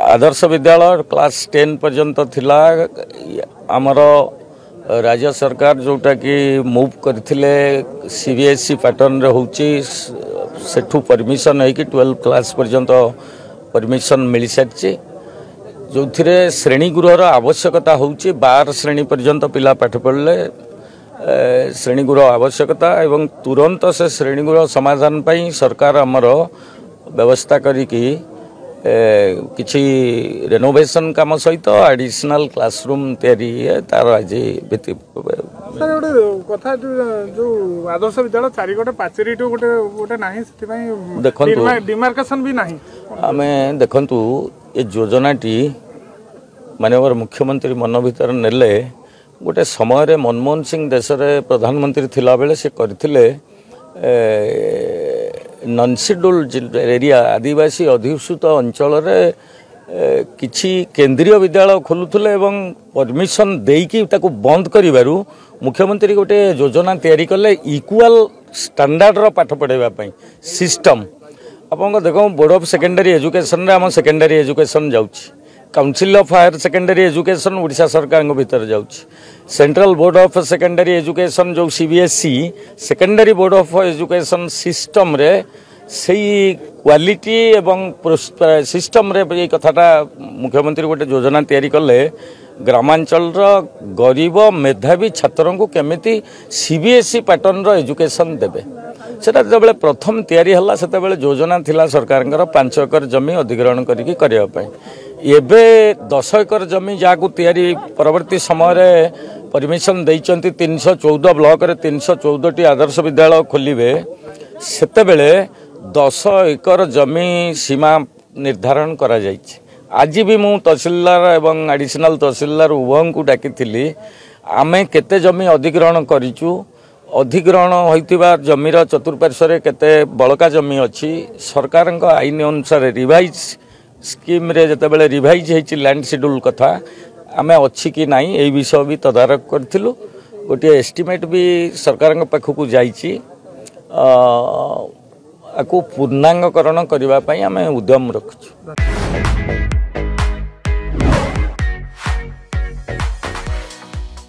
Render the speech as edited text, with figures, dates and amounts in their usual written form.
Adarsh Vidyalaya class 10 पर्यंत थिला आमर राज्य सरकार जोटा कि मूव करथिले सीबीएसई पैटर्न रे होची सेठू परमिशन है कि 12 क्लास पर्यंत परमिशन मिल सारी जो थिरे श्रेणी गृहर आवश्यकता होची 12 श्रेणी पर्यंत पिला पाठ पढ़ले श्रेणी गृह आवश्यकता एवं तुरंत से श्रेणी गृह समाधान पाई सरकार आमर व्यवस्था करी किछि रेनोवेशन काम सहित एडिशनल क्लासरूम तैयारी तार आज सर गोटे कथा जो आदर्श विद्यालय चारिगटे पाचेरी गोटे गोटे ना देखो डिमार्केशन भी नहीं आमे देखंतु ये योजनाटी माननीय मुख्यमंत्री मन भीतर नेले गोटे समय रे मनमोहन सिंह देश रे प्रधानमंत्री थिला बेले से करथिले नॉन शेड्यूल्ड एरिया आदिवासी अधिसूचित अंचल रे किछि केंद्रीय विद्यालय खोलुथले एवं परमिशन देकी ताको बंद करिबारु मुख्यमंत्री गोटे योजना तैयारी कले इक्वल स्टैंडर्ड रो पाठ पढ़ाइबा पई सिस्टम आपन देखो बोर्ड ऑफ सेकेंडरी एजुकेशन रे हम सेकेंडरी एजुकेशन जाउछि council of higher secondary education Odisha सरकार भीतर जाउछि central board of secondary education जो CBSE secondary board of education system रे सही क्वालिटी एवं सिस्टम रे ये कथाटा मुख्यमंत्री गोटे योजना तैयारी कले ग्रामांचल गरीब मेधावी छात्रों को केमिति सीबीएसई पैटर्न रो एजुकेशन देबे सेटा जबले प्रथम तैयारी हला सेतेबेले योजना थिला सरकारंकर 5 एकर जमी अधिग्रहण करिकि करिया पय एबे 10 एकर जमी जाकू तैयारी परवर्ती समय रे परमिशन दैचंती 314 ब्लॉक रे 314 टी आदर्श विद्यालय खोलिबे सेतेबेले 10 एकर जमी सीमा निर्धारण करा जायछि आज भी मु तहसीलदार एवं एडिशनल तहसीलदार उभयों को डाकी आमे केते जमी अधिग्रहण करिचु अधिग्रहण होइतिबा जमीर चतुर्पार्श्व केते बड़का जमी अच्छी सरकार आईन अनुसार रिवाइज स्कीम रे जतेबेले रिवाइज होइछि लैंड शेड्यूल कथा आमे अच्छी कि नाही एई विषय भी तदारक करथिलु गोटे एस्टिमेट भी सरकार पाखकू जाइछि आकु पूर्णांगकरण करबा पई आमे उद्यम रखछु।